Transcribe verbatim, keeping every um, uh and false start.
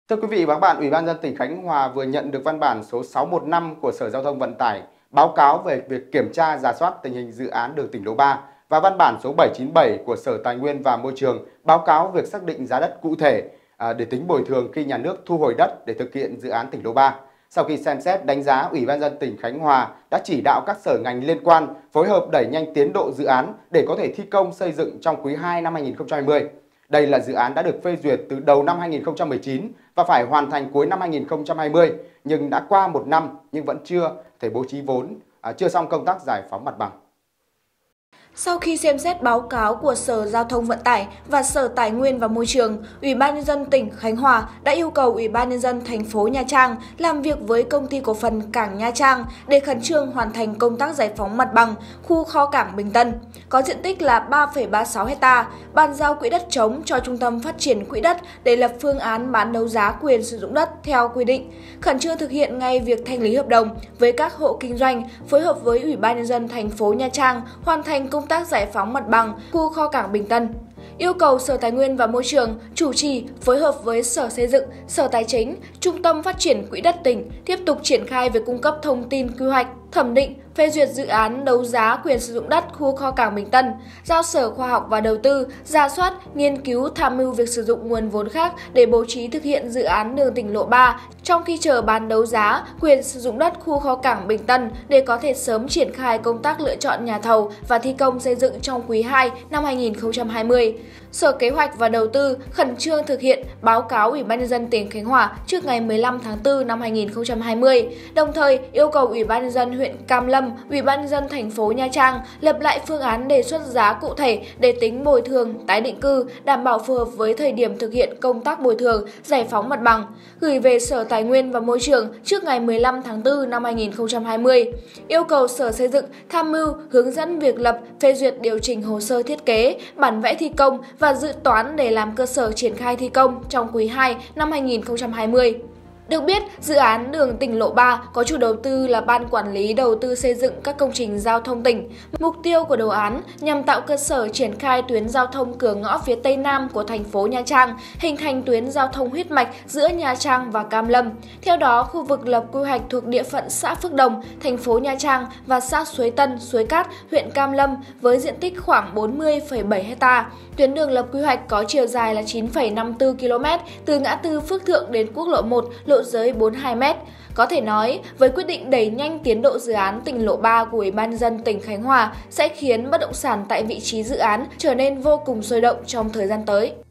Thưa quý vị và các bạn, Ủy ban nhân dân tỉnh Khánh Hòa vừa nhận được văn bản số sáu một năm của Sở Giao thông Vận tải báo cáo về việc kiểm tra rà soát tình hình dự án đường tỉnh lộ ba và văn bản số bảy chín bảy của Sở Tài nguyên và Môi trường báo cáo việc xác định giá đất cụ thể để tính bồi thường khi nhà nước thu hồi đất để thực hiện dự án tỉnh lộ ba. Sau khi xem xét đánh giá, Ủy ban nhân dân tỉnh Khánh Hòa đã chỉ đạo các sở ngành liên quan phối hợp đẩy nhanh tiến độ dự án để có thể thi công xây dựng trong quý hai năm hai nghìn không trăm hai mươi. Đây là dự án đã được phê duyệt từ đầu năm hai nghìn không trăm mười chín và phải hoàn thành cuối năm hai nghìn không trăm hai mươi, nhưng đã qua một năm nhưng vẫn chưa thể bố trí vốn, à, chưa xong công tác giải phóng mặt bằng. Sau khi xem xét báo cáo của Sở Giao thông Vận tải và Sở Tài nguyên và Môi trường, Ủy ban nhân dân tỉnh Khánh Hòa đã yêu cầu Ủy ban nhân dân thành phố Nha Trang làm việc với Công ty cổ phần Cảng Nha Trang để khẩn trương hoàn thành công tác giải phóng mặt bằng khu kho cảng Bình Tân, có diện tích là ba phẩy ba mươi sáu ha, bàn giao quỹ đất trống cho Trung tâm Phát triển Quỹ đất để lập phương án bán đấu giá quyền sử dụng đất theo quy định, khẩn trương thực hiện ngay việc thanh lý hợp đồng với các hộ kinh doanh, phối hợp với Ủy ban nhân dân thành phố Nha Trang hoàn thành công tác giải phóng mặt bằng khu kho cảng Bình Tân. Yêu cầu Sở Tài nguyên và Môi trường chủ trì phối hợp với Sở Xây dựng, Sở Tài chính, Trung tâm Phát triển Quỹ đất tỉnh tiếp tục triển khai việc cung cấp thông tin quy hoạch, thẩm định, phê duyệt dự án đấu giá quyền sử dụng đất khu kho cảng Bình Tân, giao Sở Khoa học và Đầu tư rà soát, nghiên cứu tham mưu việc sử dụng nguồn vốn khác để bố trí thực hiện dự án đường tỉnh lộ ba trong khi chờ bán đấu giá quyền sử dụng đất khu kho cảng Bình Tân để có thể sớm triển khai công tác lựa chọn nhà thầu và thi công xây dựng trong quý hai năm hai nghìn không trăm hai mươi. Sở Kế hoạch và Đầu tư khẩn trương thực hiện báo cáo Ủy ban nhân dân tỉnh Khánh Hòa trước ngày mười lăm tháng tư năm hai nghìn không trăm hai mươi, đồng thời yêu cầu Ủy ban nhân dân huyện Cam Lâm, Ủy ban nhân dân thành phố Nha Trang lập lại phương án đề xuất giá cụ thể để tính bồi thường, tái định cư, đảm bảo phù hợp với thời điểm thực hiện công tác bồi thường, giải phóng mặt bằng, gửi về Sở Tài nguyên và Môi trường trước ngày mười lăm tháng tư năm hai nghìn không trăm hai mươi. Yêu cầu Sở Xây dựng tham mưu hướng dẫn việc lập, phê duyệt điều chỉnh hồ sơ thiết kế, bản vẽ thi công và dự toán để làm cơ sở triển khai thi công trong quý hai năm hai nghìn không trăm hai mươi. Được biết, dự án đường tỉnh lộ ba có chủ đầu tư là Ban Quản lý Đầu tư xây dựng các công trình giao thông tỉnh. Mục tiêu của đồ án nhằm tạo cơ sở triển khai tuyến giao thông cửa ngõ phía Tây Nam của thành phố Nha Trang, hình thành tuyến giao thông huyết mạch giữa Nha Trang và Cam Lâm. Theo đó, khu vực lập quy hoạch thuộc địa phận xã Phước Đồng, thành phố Nha Trang và xã Suối Tân, Suối Cát, huyện Cam Lâm với diện tích khoảng bốn mươi phẩy bảy ha. Tuyến đường lập quy hoạch có chiều dài là chín phẩy năm mươi tư ki lô mét từ ngã tư Phước Thượng đến quốc lộ một, lộ giới bốn mươi hai mét. Có thể nói, với quyết định đẩy nhanh tiến độ dự án tỉnh lộ ba của Ủy ban nhân dân tỉnh Khánh Hòa sẽ khiến bất động sản tại vị trí dự án trở nên vô cùng sôi động trong thời gian tới.